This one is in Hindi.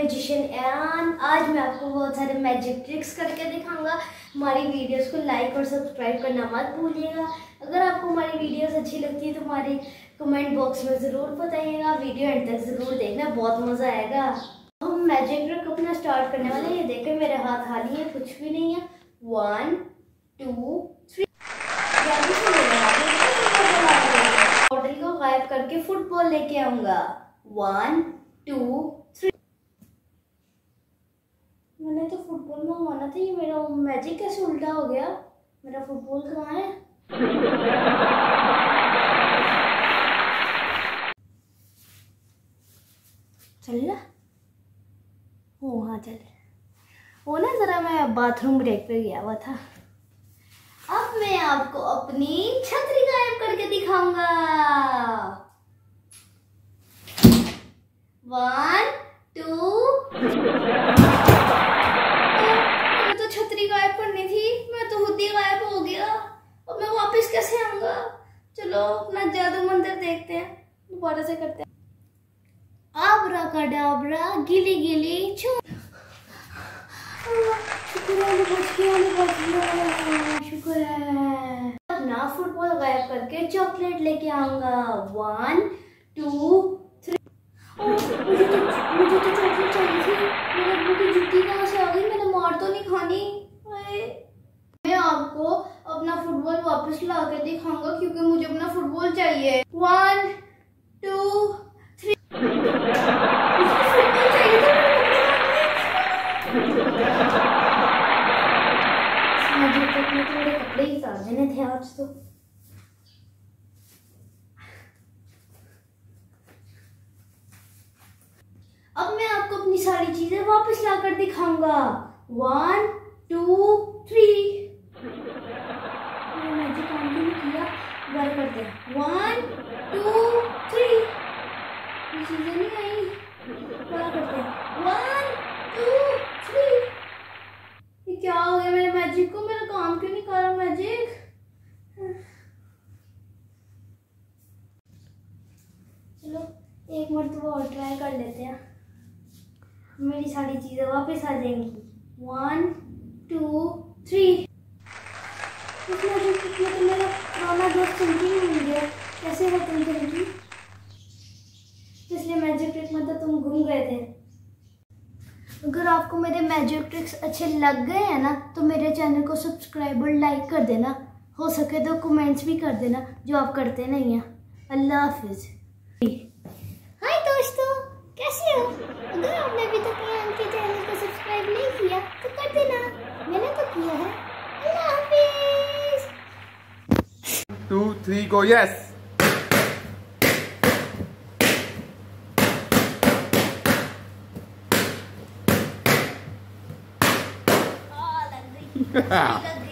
मैजिशियन एंड आज मैं आपको बहुत सारे मैजिक ट्रिक्स करके दिखाऊंगा। हमारी वीडियोस को लाइक और सब्सक्राइब करना मत भूलिएगा। अगर आपको हमारी वीडियोस अच्छी लगती है तो हमारे कमेंट बॉक्स में ज़रूर बताइएगा। वीडियो एंड तक ज़रूर देखना, बहुत मज़ा आएगा। हम मैजिक ट्रिक अपना स्टार्ट करने वाले हैं। ये देखें मेरे हाथ खाली है, कुछ भी नहीं है। 1 2 3 बॉटल को गायब करके फुटबॉल लेके आऊंगा। 1 2 3। मैंने तो फुटबॉल मंगवाना था, ये मेरा मैजिक कैसे उल्टा हो गया? मेरा फुटबॉल कहाँ है? चलेगा? ओ हाँ चल। वो ना जरा मैं बाथरूम ब्रेक पे गया हुआ था। अब मैं आपको अपनी छतरी गायब करके दिखाऊंगा। 1 2। मैं तो छतरी गायब करनी थी, मैं तो खुद ही गायब हो गया। अब मैं वापस कैसे आऊंगा? चलो अपना जादू मंदिर देखते हैं, दोबारा से करते हैं। आब्राकाडाब्रा गिली गिली छू। शुक्र है। ना फुटबॉल गायब करके चॉकलेट लेके आऊंगा। 1 2 3। मुझे तो चॉकलेट चाहिए थी। मेरे अब्बू की जुत्ती कहाँ से आ गई? मैंने मार तो नहीं खानी? मैं आपको अपना फुटबॉल वापस ला के दिखाऊंगा क्योंकि मुझे अपना फुटबॉल चाहिए। 1 2 3। थोड़े कपड़े ही उतार देने थे आज तो। अब मैं आपको अपनी सारी चीजें वापस लाकर दिखाऊंगा। 1 2 3। मैजिक काम भी नहीं किया, दोबारा करते हैं। 1 2 3। ये चीजें नहीं आई, दोबारा करते हैं। 1 2 3। ये क्या हो गया मेरे मैजिक को? मेरा काम क्यों नहीं कर रहा मैजिक? चलो एक मरतबा और ट्राई कर लेते हैं, मेरी सारी चीजें वापस आ जाएंगी। 1 2 3। इस मैजिक ट्रिक में तो मेरा पुराना दोस्त चमकी नहीं मिल गया, कैसे वो तुम चमकी? पिछले मैजिक ट्रिक में तो तुम घूम गए थे। अगर आपको मेरे मैजिक ट्रिक्स अच्छे लग गए हैं ना तो मेरे चैनल को सब्सक्राइब और लाइक कर देना। हो सके तो कमेंट्स भी कर देना, जो आप करते नहीं हैं। अल्लाह हाफिज। हाय दोस्तों, कैसे हो? अगर आपने अभी तक के चैनल को सब्सक्राइब नहीं किया तो कर देना, मैंने तो किया है। अल्लाह हाफिज। 2 3 go yes। लग गई।